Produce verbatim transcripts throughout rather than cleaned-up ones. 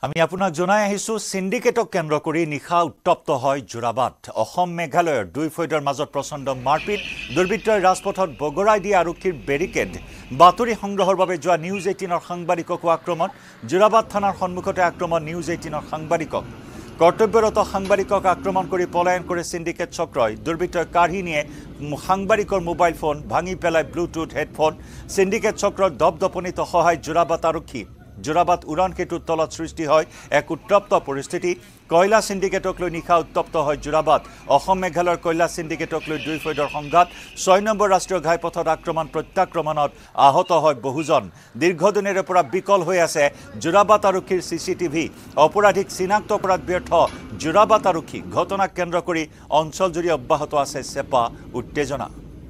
আমি আপোনাক জনাই আহিছো সিন্ডিকেটক কেন্দ্ৰ কৰি নিখা উত্তপ্ত হয় জোৰাবাট অসম মেঘালয়ৰ দুই ফৈদৰ মাজত প্ৰচণ্ড মাৰপিট দুৰ্বৃত্তই ৰাজপথত বগৰাই দিয়া আৰক্ষীৰ বেৰিকেড বাতৰি সংগ্ৰহৰ বাবে যোৱা নিউজ এইটিনৰ সাংবাদিকক আক্ৰমণ জোৰাবাট থানাৰ সন্মুখতে আক্ৰমণ নিউজ এইটিনৰ সাংবাদিকক কৰ্তব্যৰত সাংবাদিকক আক্ৰমণ কৰি পলায়ন কৰে সিন্ডিকেট চক্ৰই দুৰ্বৃত্তই কাঢ়ি নিয়ে সাংবাদিকৰ মোবাইল ফোন ভাঙি পেলাই ব্লুটুথ হেডফোন সিন্ডিকেট চক্ৰৰ দপদপনিত সহায় জোৰাবাট আৰক্ষী জোৰাবাট উড়ান সেতুৰ তলত সৃষ্টি হয় এক উত্তপ্ত পৰিস্থিতি কয়লা সিন্ডিকেটক লৈ নিখা উত্তপ্ত হয় জোৰাবাট অসম মেঘালয়ৰ কয়লা সিন্ডিকেটক লৈ দুই ফৈদৰ সংঘাত ছয় নম্বৰ ৰাষ্ট্ৰীয় ঘাইপথত আক্ৰমণ প্ৰত্যাক্ৰমণত আহত হয় বহুজন দীৰ্ঘদিনেৰে পৰা বিকল হৈ আছে জোৰাবাট আৰক্ষীৰ চিচিটিভি অপৰাধীক চিনাক্ত কৰাত ব্যৰ্থ জোৰাবাট আৰক্ষী ঘটনাক কেন্দ্ৰ কৰি অঞ্চলজুৰি অব্যাহত আছে চেপা উত্তেজনা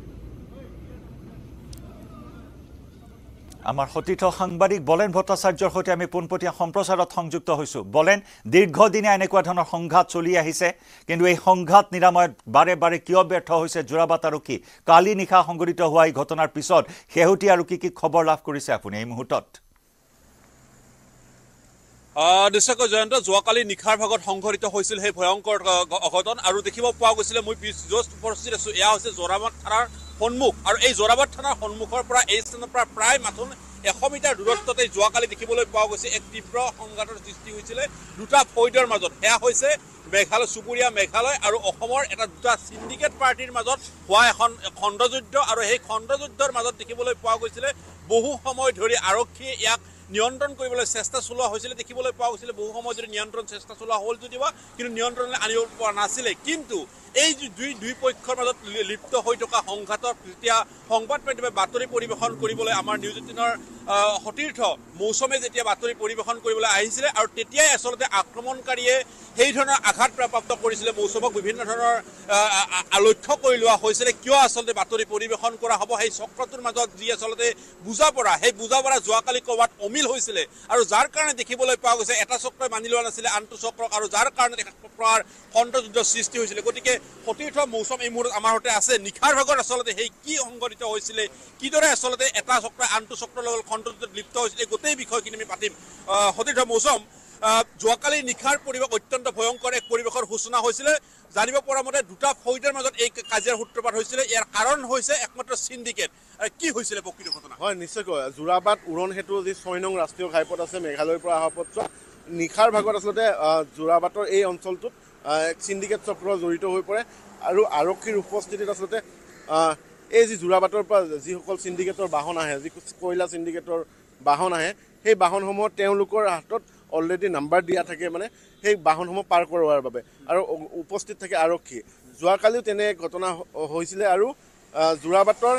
আমাৰ সতীৰ্থ সাংবাদিক বলেন ভট্টাচাৰ্যৰ সৈতে আমি পোনপটীয়া সম্প্ৰচাৰত সংযুক্ত হৈছো বলেন দীৰ্ঘদিনে এনেকুৱা ধৰণৰ সংঘাত চলি আহিছে কিন্তু এই সংঘাত নিৰাময়ত বাৰে বাৰে কিয় ব্যৰ্থ হৈছে জোৰাবাট আৰক্ষী কালি নিশা সংঘটিত হোৱা এই ঘটনাৰ পিছত শেহতি আৰু কি কি খবৰ লাভ কৰিছে আপুনি এই মুহূৰ্তত নিশ্চয়কৈ জয়ন্ত যোৱাকালি নিশাৰ ভাগত সংঘটিত হৈছিল সেই ভয়ংকৰ অঘটন আৰু দেখিব পোৱা গৈছিলে মই য'ত উপস্থিত আছো এয়া হৈছে জোৰাবাট থানাৰ সন্মুখ আৰু এই জোৰাবাট থানাৰ সন্মুখৰ পৰা এই স্থানৰ পৰা প্ৰায় মাথোন এশ মিটাৰ দূৰত্বতে যোৱাকালি দেখিবলৈ পোৱা গৈছে এক তীব্ৰ সংঘাতৰ সৃষ্টি হৈছিলে দুটা ফৈদৰ মাজত এয়া হৈছে মেঘালয় চুবুৰীয়া মেঘালয় আৰু অসমৰ এটা দুটা সিন্ডিকেট পাৰ্টিৰ মাজত হোৱা এখন খণ্ডযুদ্ধ আৰু সেই খণ্ডযুদ্ধৰ মাজত দেখিবলৈ পোৱা গৈছিলে বহু সময় ধৰি আৰক্ষীয়ে ইয়াক নিয়ন্ত্ৰণ কৰিবলৈ চেষ্টা চলোৱা হৈছিল দেখিবলৈ পোৱা গৈছিল বহু সময় ধৰি নিয়ন্ত্ৰণ চেষ্টা চলোৱা হ'ল যদিও কিন্তু নিয়ন্ত্ৰণলৈ আনিব পৰা নাছিলে কিন্তু এই দুই দুই পক্ষৰ মাজত লিপ্ত হৈ থকা সংঘাতৰ যেতিয়া সংবাদ মাধ্যমে বাতৰি পৰিৱেশন কৰিবলৈ আমাৰ নিউজ এইটিনৰ সতীৰ্থ মৌচমে যেতিয়া বাতৰি পৰিৱেশন কৰিবলৈ আহিছিলে আৰু তেতিয়াই আচলতে আক্ৰমণকাৰীয়ে সেই ধৰণৰ আঘাত প্ৰাপ্ত কৰিছিলে মৌচমক বিভিন্ন ধৰণৰ লক্ষ্য কৰি লোৱা হৈছিলে কিয় আচলতে বাতৰি পৰিৱেশন কৰা হ'ব সেই চক্ৰটোৰ মাজত যি আচলতে বুজাপৰা সেই বুজাপৰা যোৱাকালি ক'ৰবাত অমিল হৈছিলে আৰু যাৰ কাৰণে দেখিবলৈ পোৱা গৈছে এটা চক্ৰই মানি লোৱা নাছিলে আনটো চক্ৰক আৰু যাৰ কাৰণে প্ৰকাৰ খণ্ডযুদ্ধ সৃষ্টি হৈছিলে গতিকে সতীৰ্থ মৌচম এই মুহূৰ্তত আমাৰ সৈতে আছে নিশাৰ ভাগত আচলতে সেই কি সংঘটিত হৈছিলে কিদৰে আচলতে এটা চক্ৰই আনটো চক্ৰৰ লগত খণ্ডযুদ্ধত লিপ্ত হৈছিলে গোটেই বিষয়খিনি আমি পাতিম সতীৰ্থ মৌচম যোৱাকালি নিশাৰ পৰিৱেশ অত্যন্ত ভয়ংকৰ এক পৰিৱেশৰ সূচনা হৈছিলে জানিব পৰা মতে দুটা ফৈদৰ মাজত এই কাজিয়াৰ সূত্ৰপাত হৈছিলে ইয়াৰ কাৰণ হৈছে একমাত্ৰ সিন্ডিকেট কি হৈছিলে প্ৰকৃত ঘটনা হয় নিশ্চয়কৈ জোৰাবাট উৰণ সেতু যি ছয় নং ৰাষ্ট্ৰীয় ঘাইপথ আছে মেঘালয়ৰ পৰা অহা পথ নিশাৰ ভাগত আচলতে জোৰাবাটৰ এই অঞ্চলটোত এক সিন্ডিকেট চক্ৰ জড়িত হৈ পৰে আৰু আৰক্ষীৰ উপস্থিতিত আচলতে এই যি জোৰাবাটৰ পৰা যিসকল সিন্ডিকেটৰ বাহন আহে যি কয়লা সিন্ডিকেটৰ বাহন আহে সেই বাহনসমূহত তেওঁলোকৰ হাতত অলৰেডি নাম্বাৰ দিয়া থাকে মানে সেই বাহনসমূহ পাৰ কৰোৱাৰ বাবে আৰু উপস্থিত থাকে আৰক্ষী যোৱাকালিও তেনে ঘটনা হৈছিলে আৰু জোৰাবাটৰ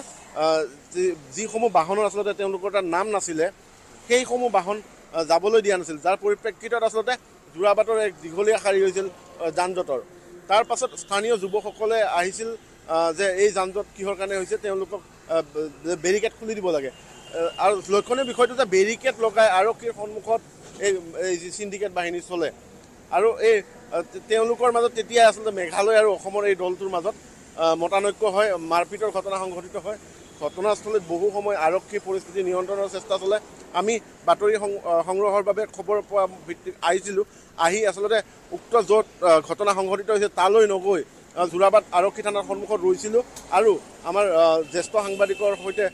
যিসমূহ বাহনৰ আচলতে তেওঁলোকৰ তাত নাম নাছিলে সেইসমূহ বাহন যাবলৈ দিয়া নাছিল যাৰ পৰিপ্ৰেক্ষিতত আচলতে জোৰাবাটৰ এক দীঘলীয়া শাৰী হৈছিল যান জঁটৰ তাৰ পাছত স্থানীয় যুৱকসকলে আহিছিল যে এই যান জঁট কিহৰ কাৰণে হৈছে তেওঁলোকক বেৰিকেড খুলি দিব লাগে আৰু লক্ষণীয় বিষয়টো যে বেৰিকেড লগাই আৰক্ষীৰ সন্মুখত এই যি সিন্ডিকেট বাহিনী চলে আৰু এই তেওঁলোকৰ মাজত তেতিয়া আচলতে মেঘালয় আৰু অসমৰ এই দলটোৰ মাজত মতানৈক্য হয় মাৰপিটৰ ঘটনা সংঘটিত হয় ঘটনাস্থলীত বহু সময় আৰক্ষী পৰিস্থিতি নিয়ন্ত্ৰণৰ চেষ্টা চলে আমি বাতৰি সংগ্ৰহৰ বাবে খবৰ পোৱা ভিত্তিত আহিছিলোঁ আহি আচলতে উক্ত য'ত ঘটনা সংঘটিত হৈছে তালৈ নগৈ জোৰাবাট আৰক্ষী থানাৰ সন্মুখত ৰৈছিলোঁ আৰু আমাৰ জ্যেষ্ঠ সাংবাদিকৰ সৈতে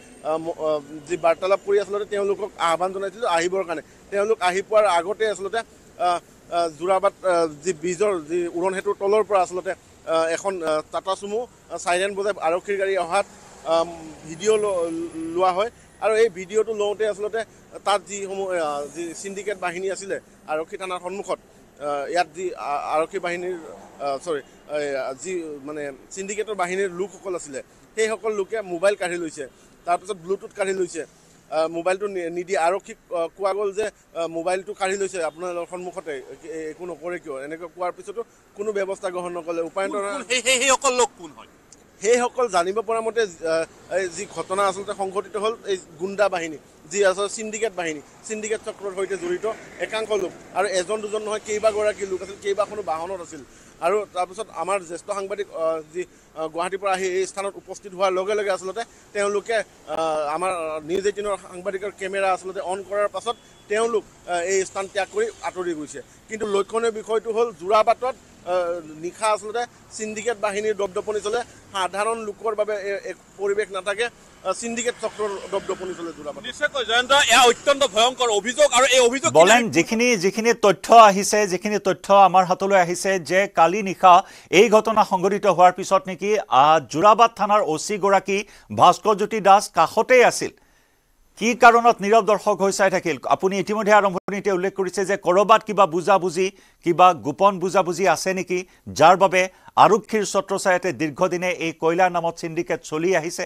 যি বাৰ্তালাপ কৰি আচলতে তেওঁলোকক আহ্বান জনাইছিলোঁ আহিবৰ কাৰণে তেওঁলোক আহি পোৱাৰ আগতে আচলতে জোৰাবাট যি ব্ৰিজৰ যি উৰণ সেতুৰ তলৰ পৰা আচলতে এখন টাটা চুমু চাইৰেন বজাই আৰক্ষীৰ গাড়ী অহাত ভিডিঅ' লোৱা হয় আৰু এই ভিডিঅ'টো লওঁতে আচলতে তাত যিসমূহ যি সিন্ডিকেট বাহিনী আছিলে আৰক্ষী থানাৰ সন্মুখত ইয়াত যি আৰক্ষী বাহিনীৰ চৰি যি মানে সিন্ডিকেটৰ বাহিনীৰ লোকসকল আছিলে সেইসকল লোকে মোবাইল কাঢ়ি লৈছে তাৰপিছত ব্লুটুথ কাঢ়ি লৈছে মোবাইলটো নিদি আৰক্ষীক কোৱা গ'ল যে মোবাইলটো কাঢ়ি লৈছে আপোনালোকৰ সন্মুখতে একো নকৰে কিয় এনেকৈ কোৱাৰ পিছতো কোনো ব্যৱস্থা গ্ৰহণ নকৰে উপায়ন্তৰ সেইসকল লোক কোন হয় সেইসকল জানিব পৰা মতে যি ঘটনা আচলতে সংঘটিত হ'ল এই গুণ্ডা বাহিনী যি আছে সিন্ডিকেট বাহিনী সিন্ডিকেট চক্ৰৰ সৈতে জড়িত একাংশ লোক আৰু এজন দুজন নহয় কেইবাগৰাকী লোক আছিল কেইবাখনো বাহনত আছিল আৰু তাৰপিছত আমাৰ জ্যেষ্ঠ সাংবাদিক যি গুৱাহাটীৰ পৰা আহি এই স্থানত উপস্থিত হোৱাৰ লগে লগে আচলতে তেওঁলোকে আমাৰ নিউজ এইটিনৰ সাংবাদিকৰ কেমেৰা আচলতে অন কৰাৰ পাছত তেওঁলোক এই স্থান ত্যাগ কৰি আঁতৰি গৈছে কিন্তু লক্ষণীয় বিষয়টো হ'ল যোৰাবাটত নিশা আচলতে সিন্ডিকেট বাহিনীৰ দপদপনি চলে সাধাৰণ লোকৰ বাবে এক পৰিৱেশ নাথাকে সিন্ডিকেট চক্ৰৰ দপদপনি চলে যোৰাবাট নিশ্চয়কৈ জয়ন্ত এয়া অত্যন্ত ভয়ংকৰ অভিযোগ আৰু এই অভিযোগ বলেন যিখিনি যিখিনি তথ্য আহিছে যিখিনি তথ্য আমাৰ হাতলৈ আহিছে যে কালি নিশা এই ঘটনা সংঘটিত হোৱাৰ পিছত নেকি যোৰাবাট থানাৰ ওসি গৰাকী ভাস্কৰজ্যোতি দাস কাষতেই আছিল কি কাৰণত নীৰৱ দৰ্শক হৈ চাই থাকিল আপুনি ইতিমধ্যে আৰম্ভণিতে উল্লেখ কৰিছে যে কৰবাত কিবা বুজাবুজি কিবা গোপন বুজাবুজি আছে নেকি যাৰ বাবে আৰক্ষীৰ ছত্ৰছায়াতে দীৰ্ঘদিনে এই কয়লাৰ নামত সিন্ডিকেট চলি আহিছে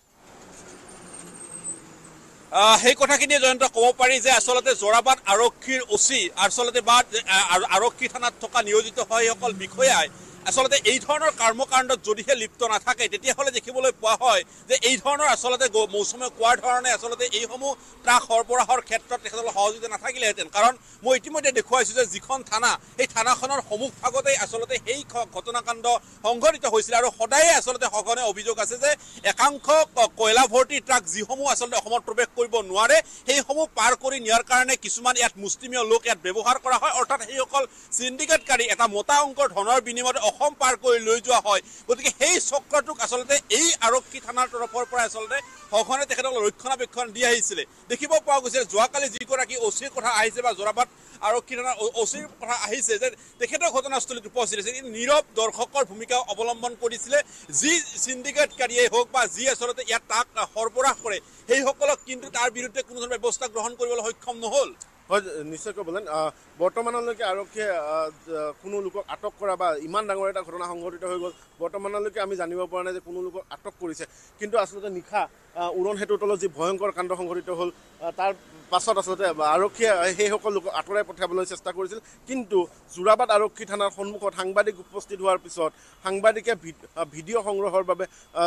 সেই কথাখিনি জয়ন্ত ক'ব পাৰি যে আচলতে যোৰাবাট আৰক্ষীৰ ওসি আচলতে বা আৰক্ষী থানাত থকা নিয়োজিত হয় সকল বিষয়াই আসলতে এই ধৰণৰ কৰ্মকাণ্ডত যদিহে লিপ্ত নাথাকে তেতিয়াহ'লে দেখিবলৈ পোৱা হয় যে এই ধৰণৰ আসলতে মৌচুমে কোৱাৰ ধৰণে আসলতে এইসমূহ ট্ৰাক সৰবৰাহৰ ক্ষেত্ৰত তেখেতসকল সহযোগিতা নাথাকিলেহেঁতেন কাৰণ মই ইতিমধ্যে দেখুৱাইছোঁ যে যিখন থানা এই থানাখনৰ সন্মুখ ভাগতেই আসলতে সেই ঘটনাকাণ্ড সংঘটিত হৈছিল আৰু সদায়ে আসলতে সঘনে অভিযোগ আছে যে একাংশ কয়লা ভৰ্তি ট্ৰাক যিসমূহ আসলতে অসমত প্ৰৱেশ কৰিব নোৱাৰে সেইসমূহ পাৰ কৰি নিয়াৰ কাৰণে কিছুমান ইয়াত মুষ্টিমীয় লোক ইয়াত ব্যৱহাৰ কৰা হয় অৰ্থাৎ সেইসকল সিন্ডিকেটকাৰী এটা মোটা অংকৰ ধনৰ বিনিময়ত অসম পাৰ কৰি লৈ যোৱা হয় গতিকে সেই চক্ৰটোক আসলতে এই আৰক্ষী থানাৰ তৰফৰ পৰা আসলতে সঘনে তেখেতসকলক ৰক্ষণাবেক্ষণ দি আহিছিলে দেখিব পোৱা গৈছে যোৱাকালি যিগৰাকী ওচিৰ কথা আহিছে বা যোৰাবাট আৰক্ষী থানাৰ ওচিৰ কথা আহিছে যে তেখেতৰ ঘটনাস্থলীত উপস্থিত হৈছে নীৰৱ দৰ্শকৰ ভূমিকা অৱলম্বন কৰিছিলে যি সিন্ডিকেটকাৰীয়ে হওক বা যি আসলতে ইয়াত তাক সৰবৰাহ কৰে সেইসকলক কিন্তু তাৰ বিৰুদ্ধে কোনো ধৰণৰ ব্যৱস্থা গ্ৰহণ কৰিবলৈ সক্ষম নহ'ল হয় নিশ্চয়কৈ বলেন বৰ্তমানলৈকে আৰক্ষীয়ে কোনো লোকক আটক কৰা বা ইমান ডাঙৰ এটা ঘটনা সংঘটিত হৈ গ'ল বৰ্তমানলৈকে আমি জানিব পৰা নাই যে কোনো লোকক আটক কৰিছে কিন্তু আচলতে নিশা উৰণ সেতুৰ তলত যি ভয়ংকৰ কাণ্ড সংঘটিত হ'ল তাৰ পাছত আচলতে আৰক্ষীয়ে সেইসকল লোকক আঁতৰাই পঠিয়াবলৈ চেষ্টা কৰিছিল কিন্তু যোৰাবাট আৰক্ষী থানাৰ সন্মুখত সাংবাদিক উপস্থিত হোৱাৰ পিছত সাংবাদিকে ভিডিঅ' সংগ্ৰহৰ বাবে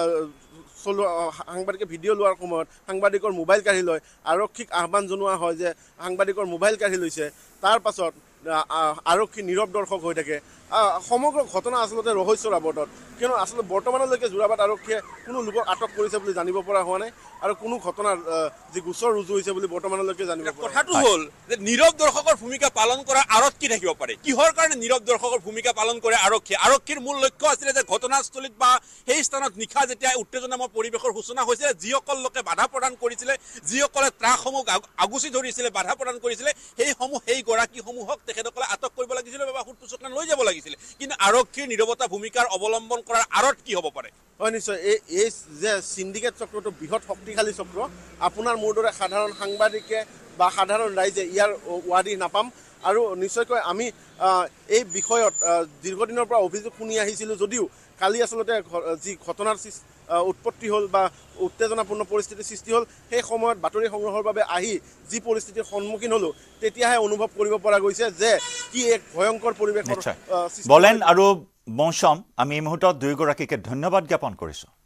চলোৱা সাংবাদিকে ভিডিঅ' লোৱাৰ সময়ত সাংবাদিকৰ মোবাইল কাঢ়ি লয় আৰক্ষীক আহ্বান জনোৱা হয় যে সাংবাদিকৰ মোবাইল কাঢ়ি লৈছে তাৰ পাছত আৰক্ষী নীৰৱ দৰ্শক হৈ থাকে সমগ্ৰ ঘটনা আচলতে ৰহস্যৰ আৱৰ্তত কিয়নো আচলতে বৰ্তমানলৈকে যোৰাবাট আৰক্ষীয়ে কোনো লোকক আটক কৰিছে বুলি জানিব পৰা হোৱা নাই আৰু কোনো ঘটনাৰ যি গোচৰ ৰুজু হৈছে বুলি বৰ্তমানলৈকে জানিব পৰা কথাটো হ'ল যে নীৰৱ দৰ্শকৰ ভূমিকা পালন কৰা আঁৰত কি থাকিব পাৰে কিহৰ কাৰণে নীৰৱ দৰ্শকৰ ভূমিকা পালন কৰে আৰক্ষী আৰক্ষীৰ মূল লক্ষ্য আছিলে যে ঘটনাস্থলীত বা সেই স্থানত নিশা যেতিয়া উত্তেজনাময় পৰিৱেশৰ সূচনা হৈছিলে যিসকল লোকে বাধা প্ৰদান কৰিছিলে যিসকলে ট্ৰাকসমূহ আগুচি ধৰিছিলে বাধা প্ৰদান কৰিছিলে সেইসমূহ সেই গৰাকীসমূহক তেখেতসকলে আটক কৰিব লাগিছিলে বা সুটপুচুকনে লৈ যাব লাগিছিলে কিন্তু আৰক্ষীৰ নীৰৱতা ভূমিকাৰ অৱলম্বন কৰাৰ আঁৰত কি হ'ব পাৰে হয় নিশ্চয় এই এই যে সিন্ডিকেট চক্ৰটো বৃহৎ শক্তিশালী চক্ৰ আপোনাৰ মোৰ দৰে সাধাৰণ সাংবাদিকে বা সাধাৰণ ৰাইজে ইয়াৰ ৱাদি নাপাম আৰু নিশ্চয়কৈ আমি এই বিষয়ত দীৰ্ঘদিনৰ পৰা অভিযোগ শুনি আহিছিলোঁ যদিও কালি আচলতে যি ঘটনাৰ উৎপত্তি হ'ল বা উত্তেজনাপূৰ্ণ পৰিস্থিতিৰ সৃষ্টি হ'ল সেই সময়ত বাতৰি সংগ্ৰহৰ বাবে আহি যি পৰিস্থিতিৰ সন্মুখীন হ'লোঁ তেতিয়াহে অনুভৱ কৰিব পৰা গৈছে যে কি এক ভয়ংকৰ পৰিৱেশৰ বলেন আৰু মৌচম আমি এই মুহূৰ্তত দুয়োগৰাকীকে ধন্যবাদ জ্ঞাপন কৰিছোঁ